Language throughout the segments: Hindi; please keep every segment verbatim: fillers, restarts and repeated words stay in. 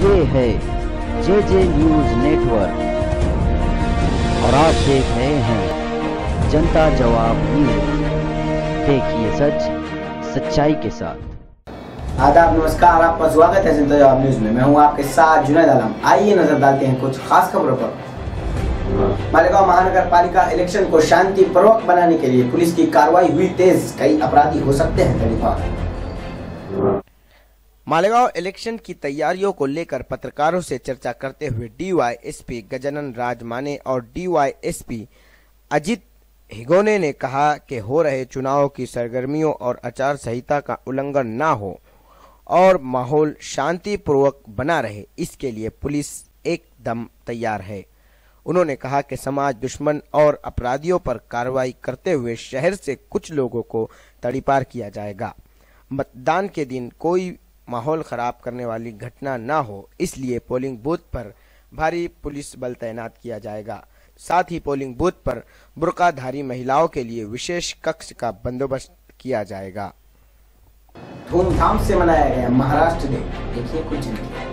ये है जे जे न्यूज नेटवर्क और आप देख रहे हैं जनता जवाब न्यूज। देखिए सच सच्चाई के साथ। आदाब, नमस्कार, आपका स्वागत है जनता जवाब न्यूज में। मैं हूं आपके साथ जुनैद आलम। आइए नजर डालते हैं कुछ खास खबरों पर। मालेगांव महानगर पालिका इलेक्शन को शांतिपूर्वक बनाने के लिए पुलिस की कार्रवाई हुई तेज। कई अपराधी हो सकते हैं गिरफ्तार। मालेगांव इलेक्शन की तैयारियों को लेकर पत्रकारों से चर्चा करते हुए डीवाईएसपी गजानन राज माने और डीवाईएसपी अजित हिगोने ने कहा कि हो रहे चुनाव की सरगर्मियों और आचार संहिता का उल्लंघन न हो और माहौल शांतिपूर्वक बना रहे, इसके लिए पुलिस एकदम तैयार है। उन्होंने कहा कि समाज दुश्मन और अपराधियों पर कार्रवाई करते हुए शहर से कुछ लोगों को तड़ीपार किया जाएगा। मतदान के दिन कोई माहौल खराब करने वाली घटना न हो, इसलिए पोलिंग बूथ पर भारी पुलिस बल तैनात किया जाएगा। साथ ही पोलिंग बूथ पर बुर्काधारी महिलाओं के लिए विशेष कक्ष का बंदोबस्त किया जाएगा। धूमधाम से मनाया गया महाराष्ट्र डे। देखिए कुछ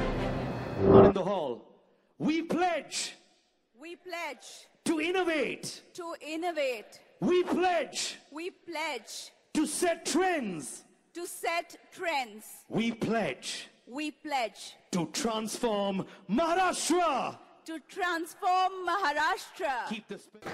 We pledge. We pledge To innovate. to innovate. We pledge. We pledge To set trends. to set trends. We pledge. We pledge To transform Maharashtra. to transform Maharashtra. Keep the spirit.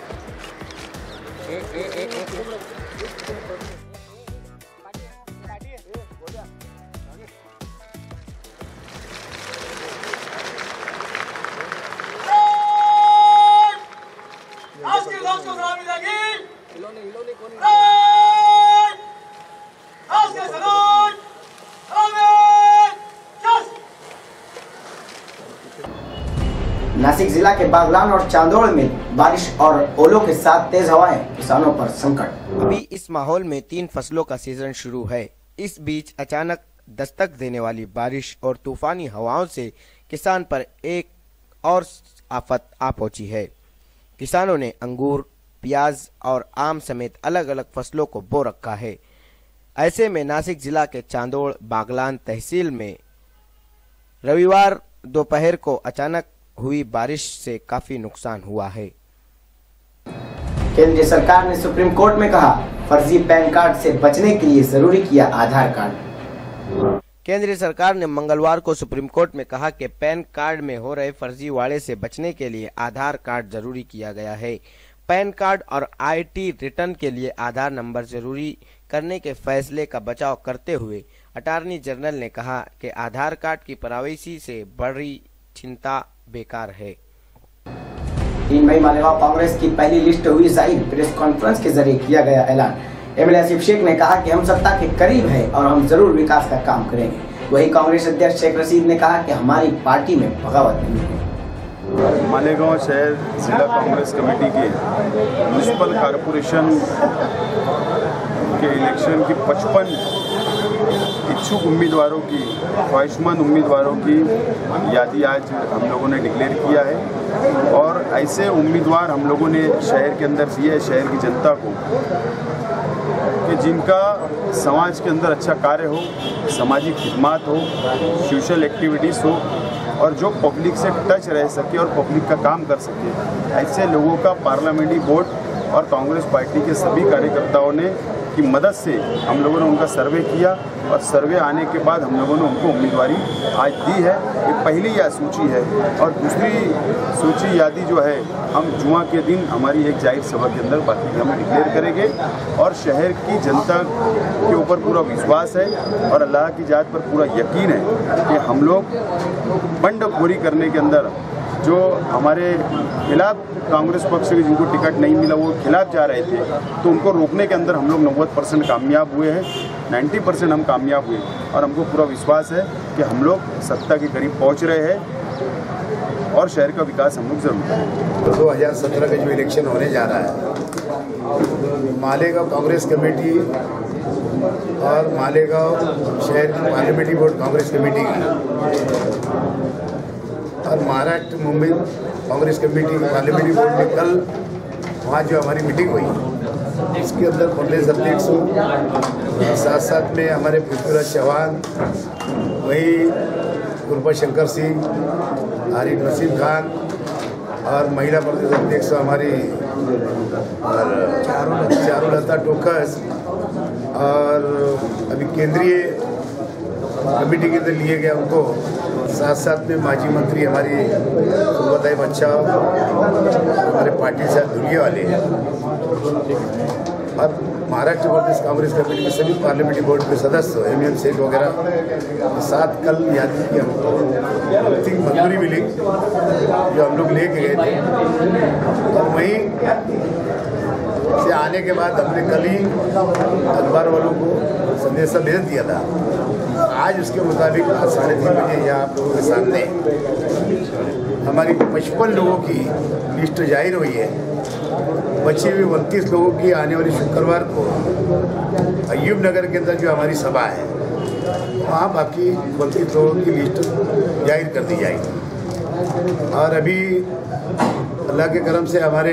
Nashik जिला के बागलान और चांदोड़ में बारिश और ओलों के साथ तेज हवाएं, किसानों पर संकट। अभी इस माहौल में तीन फसलों का सीजन शुरू है। इस बीच अचानक दस्तक देने वाली बारिश और तूफानी हवाओं से किसान पर एक और आफत आ पहुंची है। किसानों ने अंगूर, प्याज और आम समेत अलग अलग फसलों को बो रखा है। ऐसे में नासिक जिला के चांदोड़ बागलान तहसील में रविवार दोपहर को अचानक हुई बारिश से काफी नुकसान हुआ है। केंद्र सरकार ने सुप्रीम कोर्ट में कहा, फर्जी पैन कार्ड से बचने के लिए जरूरी किया आधार कार्ड। केंद्र सरकार ने मंगलवार को सुप्रीम कोर्ट में कहा कि पैन कार्ड में हो रहे फर्जीवाड़े से बचने के लिए आधार कार्ड जरूरी किया गया है। पैन कार्ड और आईटी रिटर्न के लिए आधार नंबर जरूरी करने के फैसले का बचाव करते हुए अटॉर्नी जनरल ने कहा कि आधार कार्ड की प्राइवेसी से बड़ी चिंता बेकार है। तीन मई मालेगांव कांग्रेस की पहली लिस्ट हुई जाहिर। प्रेस कॉन्फ्रेंस के जरिए किया गया ऐलान। एमएलए आसिफ शेख ने कहा कि हम सत्ता के करीब हैं और हम जरूर विकास का काम करेंगे। वहीं कांग्रेस अध्यक्ष शेख रशीद ने कहा कि हमारी पार्टी में बगावत नहीं है। मालेगांव शहर जिला कांग्रेस कमेटी के म्युनिसिपल कारपोरेशन के इलेक्शन की पचपन इच्छुक उम्मीदवारों की, ख्वाहिशमंद उम्मीदवारों की यादी आज हम लोगों ने डिक्लेयर किया है और ऐसे उम्मीदवार हम लोगों ने शहर के अंदर दिए है शहर की जनता को कि जिनका समाज के अंदर अच्छा कार्य हो, सामाजिक खिदमत हो, सोशल एक्टिविटीज़ हो और जो पब्लिक से टच रह सके और पब्लिक का काम कर सके, ऐसे लोगों का पार्लियामेंट्री बोर्ड और कांग्रेस पार्टी के सभी कार्यकर्ताओं ने की मदद से हम लोगों ने उनका सर्वे किया और सर्वे आने के बाद हम लोगों ने उनको उम्मीदवारी आज दी है। ये पहली या सूची है और दूसरी सूची यादी जो है हम जुमा के दिन हमारी एक जाहिर सभा के अंदर बाकी हम डिक्लेयर करेंगे और शहर की जनता के ऊपर पूरा विश्वास है और अल्लाह की जात पर पूरा यकीन है कि हम लोग बंडखोरी करने के अंदर जो हमारे खिलाफ कांग्रेस पक्ष के जिनको टिकट नहीं मिला वो खिलाफ जा रहे थे, तो उनको रोकने के अंदर हम लोग नब्बे परसेंट कामयाब हुए हैं, नब्बे परसेंट हम कामयाब हुए और हमको पूरा विश्वास है कि हम लोग सत्ता के करीब पहुंच रहे हैं और शहर का विकास हम लोग जरूर करेंगे। दो हज़ार सत्रह का जो इलेक्शन होने जा रहा है, मालेगांव कांग्रेस कमेटी और मालेगांव शहर की पार्लियामेंट्री बोर्ड कांग्रेस कमेटी की और Maharashtra Mumbai Congress committee parliamentary board में कल वहाँ जो हमारी मीटिंग हुई, इसके अंदर प्रदेश अध्यक्ष साथ साथ में हमारे पृथ्वीराज चौहान, वही कृपा शंकर सिंह, आरिफ नसीम खान और महिला प्रदेश अध्यक्ष हमारी चारुलता टोकस और अभी केंद्रीय कमेटी के अंदर लिए गए उनको, साथ साथ में माजी मंत्री हमारी सुब्रताई बच्चा हमारे पार्टी से धुलिया वाले और महाराष्ट्र प्रदेश कांग्रेस कमेटी के सभी पार्लियामेंट्री बोर्ड के सदस्य एम एम सेठ वगैरह के साथ कल याद की हमको अंतिम मंजूरी मिली जो हम लोग लेके गए थे। और वहीं से आने के बाद हमने कल ही अखबार वालों को संदेशा भेज दिया था। आज उसके मुताबिक आज साढ़े तीन बजे यहाँ आप लोगों के सामने हमारी पचपन लोगों की लिस्ट जाहिर हुई है। बचे हुए उनतीस लोगों की आने वाली शुक्रवार को अयूब नगर के अंदर जो हमारी सभा है वहाँ बाकी उनतीस लोगों की लिस्ट जाहिर कर दी जाएगी। और अभी अल्लाह के करम से हमारे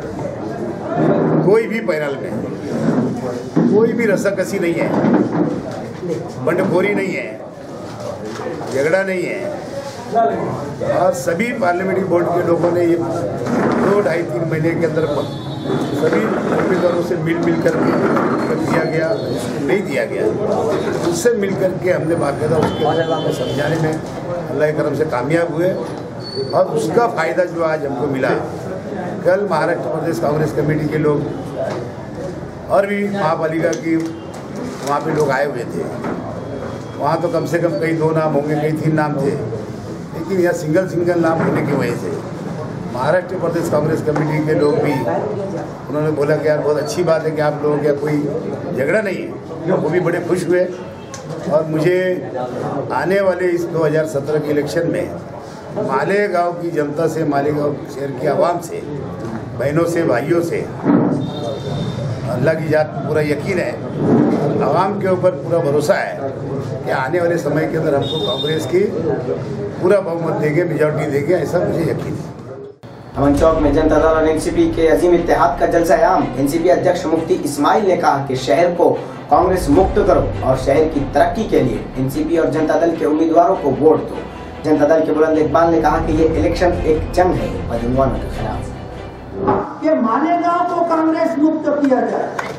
कोई भी पैनल में कोई भी रस्साकसी नहीं है, बंडखोरी नहीं है, झगड़ा नहीं है और सभी पार्लियामेंट्री बोर्ड के लोगों ने ये दो ढाई तीन महीने के अंदर सभी उम्मीदवारों से मिल मिल कर दिया गया, नहीं दिया गया, उससे मिल कर के हमने बाकायदा उसके बारे में समझाने में अल्लाह के करम से कामयाब हुए और उसका फ़ायदा जो आज हमको मिला। कल महाराष्ट्र प्रदेश कांग्रेस कमेटी के लोग और भी महापालिका की वहाँ पे लोग आए हुए थे। वहाँ तो कम से कम कई दो नाम होंगे, कई तीन नाम थे, लेकिन यहाँ सिंगल सिंगल नाम होने की वजह से महाराष्ट्र प्रदेश कांग्रेस कमेटी के लोग भी उन्होंने बोला कि यार बहुत अच्छी बात है कि आप लोगों का कोई झगड़ा नहीं है, वो भी बड़े खुश हुए। और मुझे आने वाले इस दो हज़ार सत्रह के इलेक्शन में मालेगांव की जनता से, मालेगांव शहर की आवाम से, बहनों से, भाइयों से अल्लाह की जात पूरा यकीन है, आवाम के ऊपर पूरा भरोसा है कि आने वाले समय के अंदर हमको कांग्रेस की पूरा बहुमत देंगे, मेजॉरिटी देंगे, ऐसा मुझे यकीन है। अमन चौक में जनता दल और एनसीपी के अजीम इत्तेहाद का जलसा-ए-आम। एनसीपी अध्यक्ष मुफ्ती इस्माइल ने कहा कि शहर को कांग्रेस मुक्त करो और शहर की तरक्की के लिए एनसीपी और जनता दल के उम्मीदवारों को वोट दो। जनता दल के बुलंद इकबाल ने कहा कि ये इलेक्शन एक जंग है बदनवानों के खिलाफ। कि मालेगांव को कांग्रेस मुक्त किया जाए।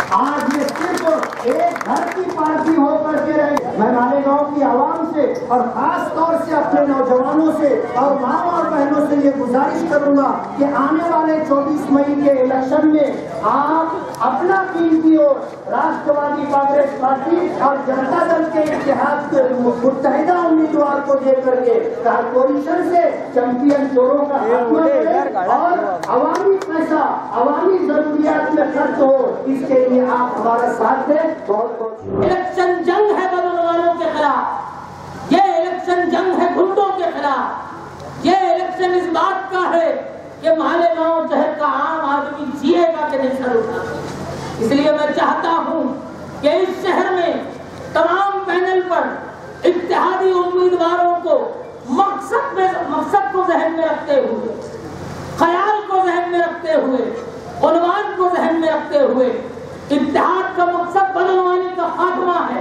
आज ये सिर्फ एक घर की पार्टी होकर के रहे। मैं मालेगांव की आवाम से और खास तौर से अपने नौजवानों से और माँ और बहनों से ये गुजारिश करूंगा कि आने वाले चौबीस मई के इलेक्शन में आप अपना कीमती वोट राष्ट्रवादी कांग्रेस पार्टी और जनता दल के इत्तेहाद के मुत्तहिदा उम्मीदवार को दे करके कारपोरेशन से चैंपियन चोरों का खात्मा करें और अवामी पैसा अवामी जरूरियात में खर्च हो, इसके लिए आप हमारा साथ दें। बहुत बहुत इलेक्शन जंग है बदनवानों के खिलाफ, ये इलेक्शन जंग है गुंडों के खिलाफ, ये इलेक्शन इस बात का है कि मालेगांव शहर का आम आदमी जिएगा कि नहीं सरूगा। इसलिए मैं चाहता हूं कि इस शहर में तमाम पैनल पर इत्तेहादी उम्मीदवारों को मकसद में मकसद को जहन में रखते हुए, ख्याल को जहन में रखते हुए, उन्वान को जहन में रखते हुए, इत्तेहाद का मकसद बदनवानी का खात्मा है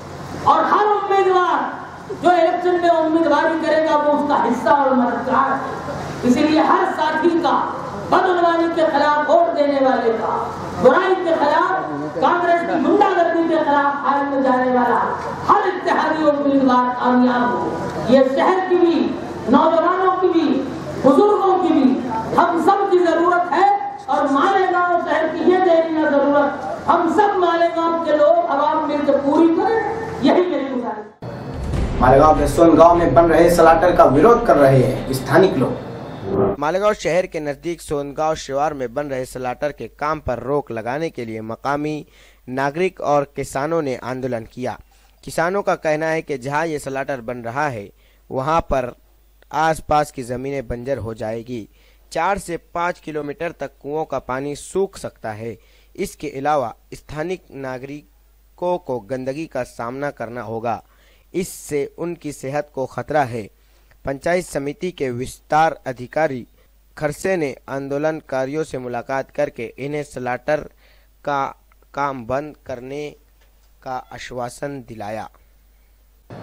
और हर उम्मीदवार जो इलेक्शन में उम्मीदवारी करेगा वो उसका हिस्सा और मददगार है। इसीलिए हर साथी का बदनवानी के खिलाफ वोट देने वाले का, बुराई के खिलाफ, कांग्रेस की गुंडागर्दी के खिलाफ हाल में जाने वाला हर इत्तेहादी उम्मीदवार कामयाब हो। ये शहर की भी, नौजवानों की भी, बुजुर्गों की भी, हम सब की जरूरत है और मालेगांव शहर की ये देना जरूरत हम सब मालेगांव के लोग आवाम मिलकर पूरी करें, यही मेरी गुजारिश। मालेगांव के सोनगांव में बन रहे सलाटर का विरोध कर रहे हैं स्थानिक लोग। मालेगांव शहर के नजदीक सोनगांव शिवार में बन रहे सलाटर के काम पर रोक लगाने के लिए मकामी नागरिक और किसानों ने आंदोलन किया। किसानों का कहना है कि जहां ये सलाटर बन रहा है वहां पर आसपास की जमीनें बंजर हो जाएगी। चार से पाँच किलोमीटर तक कुओं का पानी सूख सकता है। इसके अलावा स्थानिक नागरिकों को गंदगी का सामना करना होगा, इससे उनकी सेहत को खतरा है। पंचायत समिति के विस्तार अधिकारी खरसे ने आंदोलनकारियों से मुलाकात करके इन्हें सलाटर का काम बंद करने का आश्वासन दिलाया।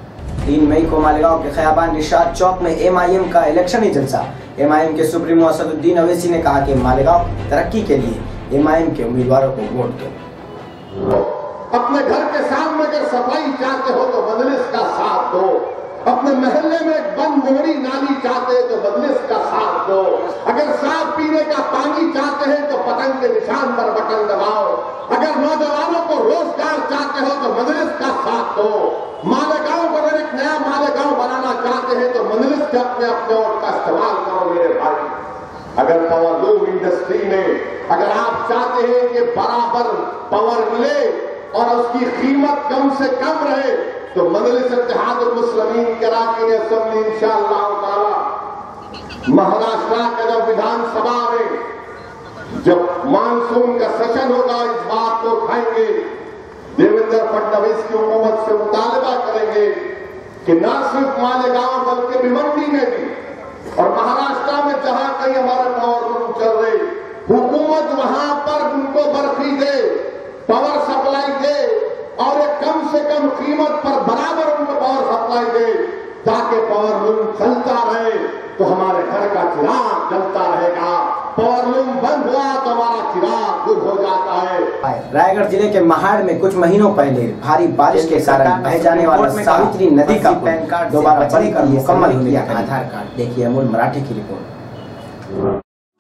तीन मई को मालेगांव के खयाबान निशात चौक में एमआईएम का इलेक्शनी जलसा। एमआईएम के सुप्रीमो असदुद्दीन अवैसी ने कहा कि मालेगांव की तरक्की के लिए एमआईएम के उम्मीदवारों को वोट दो। अपने घर के सामने अगर सफाई चाहते हो तो मजलिस का साथ दो। अपने महल्ले में एक बंद मोड़ी नाली चाहते हैं तो मजलिस का साथ दो। अगर साफ पीने का पानी चाहते हैं तो पतंग के निशान पर बटन दबाओ। अगर नौजवानों को रोजगार चाहते हो तो मजलिस का साथ दो। मालेगांव को अगर एक नया मालेगांव बनाना चाहते हैं तो मजलिस के अपने अपने वोट का इस्तेमाल करो मेरे भाई। अगर पावरलूम इंडस्ट्री में अगर आप चाहते हैं कि बराबर पावर मिले और उसकी कीमत कम से कम रहे तो मजलिस इत्तेहादुल मुस्लिमीन कराची की असेंबली इंशाअल्लाह ताला महाराष्ट्र के जब विधानसभा में जब मानसून का सेशन होगा इस बात को उठाएंगे। देवेंद्र फडणवीस की हुकूमत से मुतालबा करेंगे कि न सिर्फ मालेगांव बल्कि भिवंडी में भी और महाराष्ट्र में जहां कहीं हमारे पावर लूम चल रहे हुकूमत वहां पर उनको बर्फी दे, पावर सप्लाई दे और एक कम से कम कीमत पर बराबर उनको पावर सप्लाई दे ताकि पावर लूम चलता रहे तो हमारे घर का चिराग जलता रहेगा। पावर लूम बंद हुआ तो हमारा चिराग दूर हो जाता है। रायगढ़ जिले के महाड़ में कुछ महीनों पहले भारी बारिश के कारण बह जाने वाला सावित्री नदी का पैन कार्ड दोबारा बढ़कर मुकम्मल होने का आधार कार्ड। देखिए अमूल मराठी की रिपोर्ट।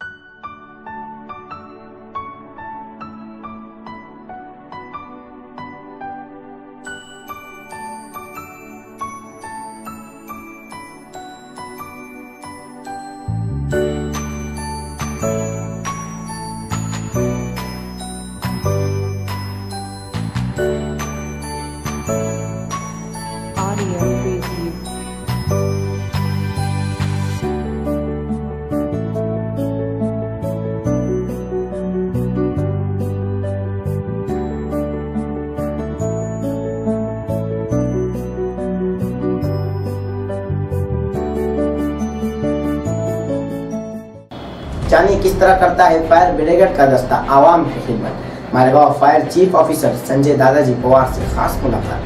जानिए किस तरह करता है फायर ब्रिगेड का दस्ता आवाम की खिदमत। Malegaon fire chief officer Sanjay Dadaji Pawar से खास मुलाकात।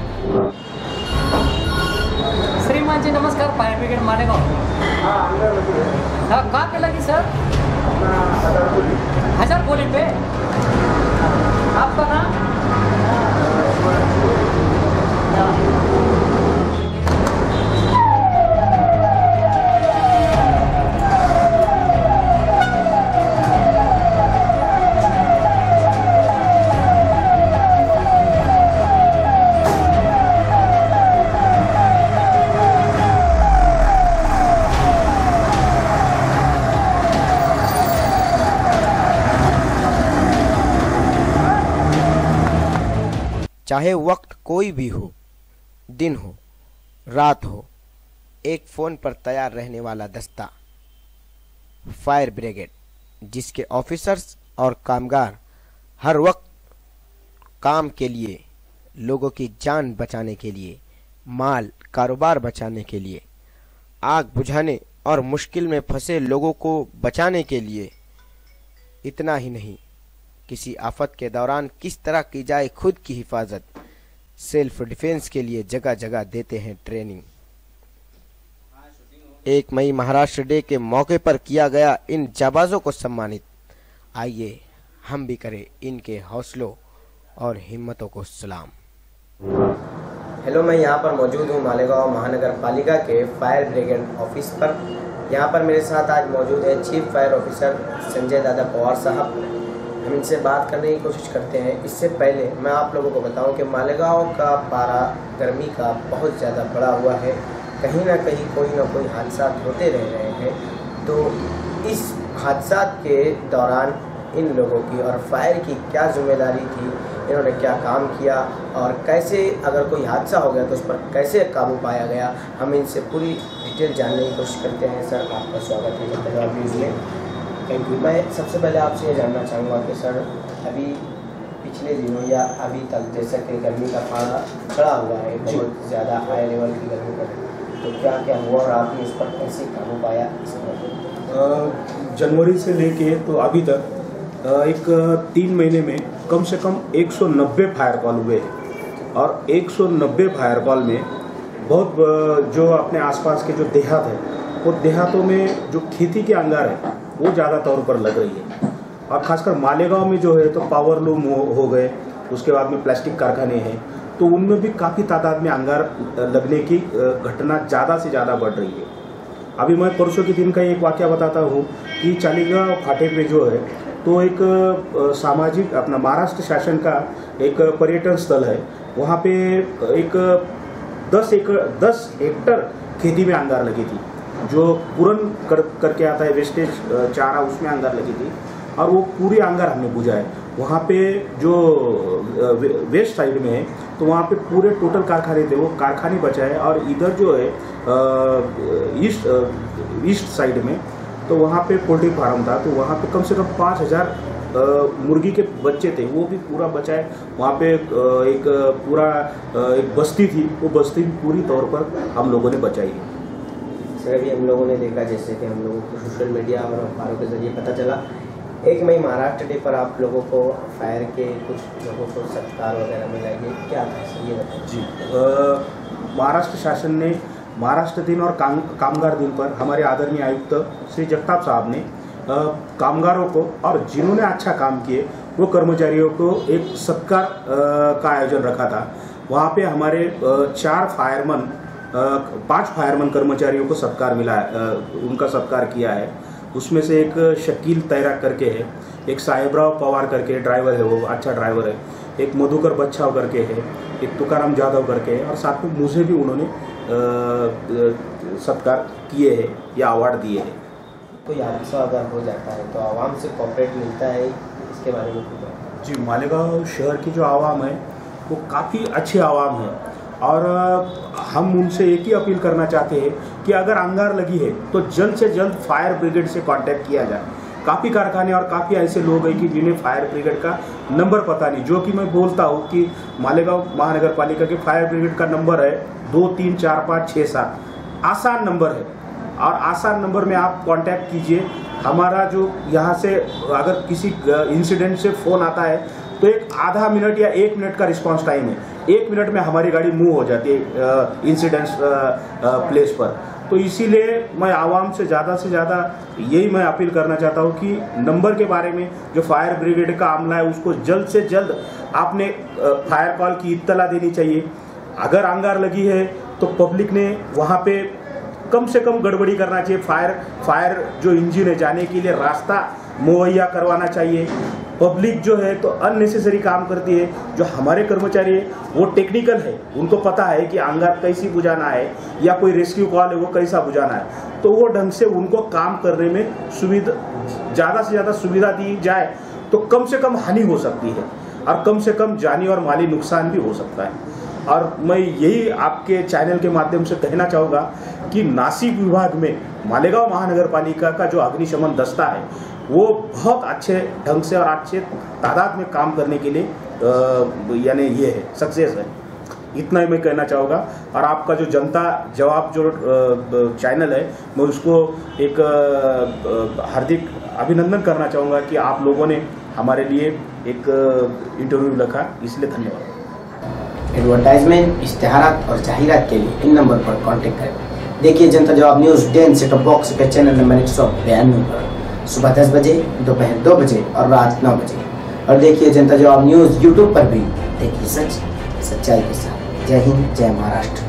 श्रीमान जी नमस्कार। फायर ब्रिगेड मालेगांव हाँ कहाँ पे लगी सर? हजार बोले पे। आपका नाम? चाहे वक्त कोई भी हो, दिन हो रात हो, एक फ़ोन पर तैयार रहने वाला दस्ता फायर ब्रिगेड, जिसके ऑफिसर्स और कामगार हर वक्त काम के लिए, लोगों की जान बचाने के लिए, माल कारोबार बचाने के लिए, आग बुझाने और मुश्किल में फंसे लोगों को बचाने के लिए। इतना ही नहीं, किसी आफत के दौरान किस तरह की जाए खुद की हिफाजत, सेल्फ डिफेंस के लिए जगह जगह देते हैं ट्रेनिंग। एक मई महाराष्ट्र डे के मौके पर किया गया इन जाबाजों को सम्मानित। आइए हम भी करें इनके हौसलों और हिम्मतों को सलाम। हेलो, मैं यहाँ पर मौजूद हूँ मालेगांव महानगर पालिका के फायर ब्रिगेड ऑफिस पर। यहाँ पर मेरे साथ आज मौजूद है chief fire officer Sanjay Dada Pawar साहब। हम इनसे बात करने की कोशिश करते हैं। इससे पहले मैं आप लोगों को बताऊं कि मालेगांव का पारा गर्मी का बहुत ज़्यादा बढ़ा हुआ है। कहीं ना कहीं कोई ना कोई हादसा होते रह रहे हैं। तो इस हादसा के दौरान इन लोगों की और फायर की क्या जिम्मेदारी थी, इन्होंने क्या काम किया और कैसे अगर कोई हादसा हो गया तो उस पर कैसे काबू पाया गया, हम इनसे पूरी डिटेल जानने की कोशिश करते हैं। सर, आपका स्वागत है पंजाब न्यूज़ में। Thank you. मैं सबसे पहले आपसे ये जानना चाहूँगा कि सर, अभी पिछले दिनों या अभी तक जैसा कि गर्मी का पारा चढ़ा हुआ है, बहुत ज़्यादा हाई लेवल की गर्मी पर, तो क्या क्या हुआ और आपने इस पर कैसे काबू पाया? जनवरी से लेके तो अभी तक एक तीन महीने में कम से कम एक सौ नब्बे फायर कॉल हुए और एक सौ नब्बे फायर कॉल में बहुत जो अपने आसपास के जो देहात है, वो देहातों में जो खेती के अंगार है वो ज़्यादा तौर पर लग रही है। और खासकर मालेगांव में जो है तो पावर लूम हो, हो गए, उसके बाद में प्लास्टिक कारखाने हैं, तो उनमें भी काफ़ी तादाद में अंगार लगने की घटना ज़्यादा से ज़्यादा बढ़ रही है। अभी मैं परसों के दिन का एक वाक़या बताता हूँ कि चालीगांव फाटे पे जो है तो एक सामाजिक अपना महाराष्ट्र शासन का एक पर्यटन स्थल है, वहाँ पे एक दस एकड़ दस हेक्टर खेती में अंगार लगी थी, जो पूरन कर करके आता है वेस्टेज चारा, उसमें अंगार लगी थी और वो पूरी अंगार हमने बुझा है। वहाँ पे जो वेस्ट साइड में है तो वहाँ पे पूरे टोटल कारखाने थे, वो कारखाने बचाए। और इधर जो है ईस्ट ईस्ट साइड में तो वहाँ पे पोल्ट्री फार्म था, तो वहाँ पे कम से कम पाँच हज़ार मुर्गी के बच्चे थे, वो भी पूरा बचाए। वहाँ पे एक पूरा एक बस्ती थी, वो बस्ती पूरी तौर पर हम लोगों ने बचाई है। सर अभी हम लोगों ने देखा जैसे कि हम लोगों को सोशल मीडिया और अखबारों के जरिए पता चला एक मई महाराष्ट्र डे पर आप लोगों को फायर के कुछ लोगों को सत्कार वगैरह मिलेंगे, क्या था सर ये बताइए। जी, महाराष्ट्र शासन ने महाराष्ट्र दिन और काम कामगार दिन पर हमारे आदरणीय आयुक्त श्री जगताप साहब ने आ, कामगारों को और जिन्होंने अच्छा काम किए वो कर्मचारियों को एक सत्कार का आयोजन रखा था। वहाँ पे हमारे आ, चार फायरमैन पांच फायरमैन कर्मचारियों को सत्कार मिला है, उनका सत्कार किया है। उसमें से एक शकील तैराक करके है, एक साहेबराव पवार करके ड्राइवर है, वो अच्छा ड्राइवर है, एक मधुकर बच्छाव करके है, एक तुकाराम जाधव करके है, और साथ में मुझे भी उन्होंने सत्कार किए हैं या अवार्ड दिए हैं। कोई हादसा अगर हो जाता है तो आवाम से कॉपरेट मिलता है, इसके बारे में कुछ? जी, मालेगांव शहर की जो आवाम है वो काफ़ी अच्छी आवाम है और हम उनसे एक ही अपील करना चाहते हैं कि अगर अंगार लगी है तो जल्द से जल्द फायर ब्रिगेड से कांटेक्ट किया जाए। काफ़ी कारखाने और काफ़ी ऐसे लोग हैं कि जिन्हें फायर ब्रिगेड का नंबर पता नहीं, जो कि मैं बोलता हूँ कि मालेगांव महानगर पालिका के फायर ब्रिगेड का नंबर है दो तीन चार पाँच छः सात, आसान नंबर है और आसान नंबर में आप कांटेक्ट कीजिए। हमारा जो यहाँ से अगर किसी इंसिडेंट से फ़ोन आता है तो एक आधा मिनट या एक मिनट का रिस्पांस टाइम है, एक मिनट में हमारी गाड़ी मूव हो जाती है इंसिडेंट प्लेस पर। तो इसीलिए मैं आवाम से ज़्यादा से ज़्यादा यही मैं अपील करना चाहता हूँ कि नंबर के बारे में जो फायर ब्रिगेड का अमला है उसको जल्द से जल्द आपने फायर कॉल की इत्तला देनी चाहिए। अगर अंगार लगी है तो पब्लिक ने वहाँ पे कम से कम गड़बड़ी करना चाहिए, फायर फायर जो इंजन है जाने के लिए रास्ता मुहैया करवाना चाहिए। पब्लिक जो है तो अननेसेसरी काम करती है, जो हमारे कर्मचारी है वो टेक्निकल है, उनको पता है कि अंगार कैसी बुझाना है या कोई रेस्क्यू कॉल है वो कैसा बुझाना है, तो वो ढंग से उनको काम करने में सुविधा ज़्यादा से ज़्यादा सुविधा दी जाए तो कम से कम हानि हो सकती है और कम से कम जानी और माली नुकसान भी हो सकता है। और मैं यही आपके चैनल के माध्यम से कहना चाहूँगा कि नासिक विभाग में मालेगांव महानगर पालिका का जो अग्निशमन दस्ता है वो बहुत अच्छे ढंग से और अच्छे तादाद में काम करने के लिए यानी ये है सक्सेस है, इतना ही मैं कहना चाहूँगा। और आपका जो जनता जवाब जो चैनल है मैं उसको एक हार्दिक अभिनंदन करना चाहूँगा कि आप लोगों ने हमारे लिए एक इंटरव्यू रखा, इसलिए धन्यवाद। एडवर्टाइजमेंट, इश्तेहारात और जाहिरात के लिए इन नंबर पर कांटेक्ट करें। देखिए Janta Jawab news Den set top box के चैनल नंबर एक सौ बयानवे पर सुबह दस बजे, दोपहर दो बजे और रात नौ बजे। और देखिए जनता जवाब न्यूज़ यूट्यूब पर भी, देखिए सच सच्चाई के साथ। जय हिंद, जय महाराष्ट्र।